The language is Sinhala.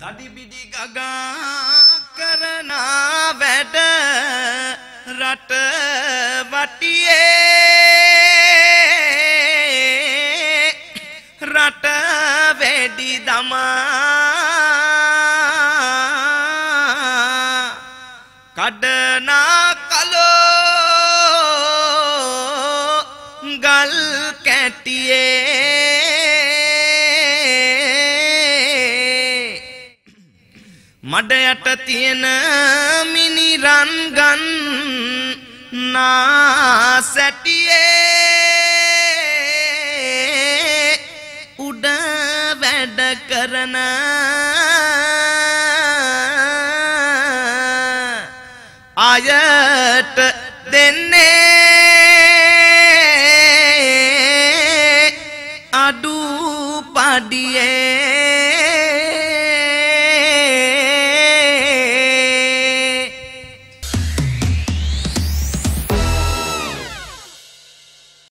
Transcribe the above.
තඩි බිඩි ගගා කරන වැඩ රට වටියේ රට වැඩි දමා කඩනා කලෝ ගල් කැටියේ මඩ යට තියෙන මිනි රන් ගන් නා සැටියේ උඩ වැඩ කරන අයට දෙන්නේ අඩු පඩියේ